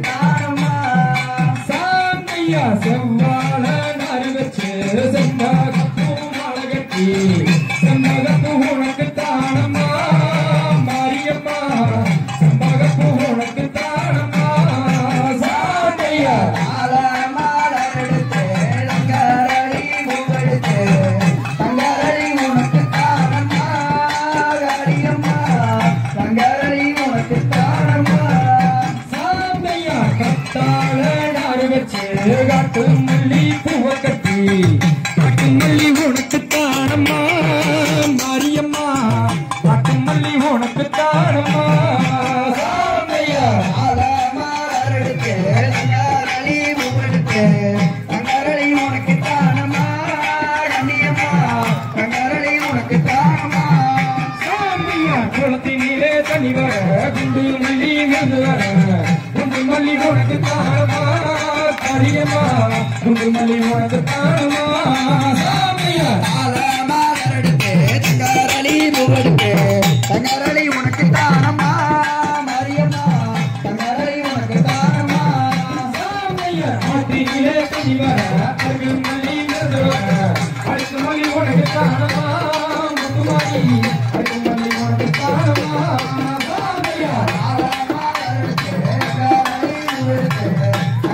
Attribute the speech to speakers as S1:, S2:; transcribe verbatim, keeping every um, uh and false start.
S1: தானம்மா
S2: சாமியா செவ்வாழ நாறு வச்சு செம்பகப்பூ மாலை கட்டி செம்பகப்பூ உனக்கு தானம்மா மாரியம்மா செம்பகப்பூ உனக்கு தானம்மா சாமியா காட்டு மல்லி பூவ கட்டி காட்டு மல்லி உனக்கு தானம்மா மாரியம்மா காட்டு மல்லி உனக்கு தானம்மா சாமியா
S1: தங்கரளி உனக்கு தானம்மா கண்ணியம்மா தங்கரளி உனக்கு தானம்மா
S2: சாமியா குளத்தினிலே தண்ணி வர குண்டு மல்லி விழுந்து வர குண்டு மல்லி உனக்கு தானம்மா காரியம்மா குண்டு மல்லி உனக்கு தானம்மா சாமியா
S1: தங்கரளி பூவெடுத்து தங்கரளி உனக்கு தானம்மா மாரியம்மா தங்கரளி உனக்கு தானம்மா
S2: சாமியா ஆற்றினிலே தண்ணி வர அருகு மல்லி விழுந்து வர அழுக்கு மல்லி உனக்கு தானம்மா முத்துமாரி அருகு மல்லி உனக்கு தானம்மா சாமியா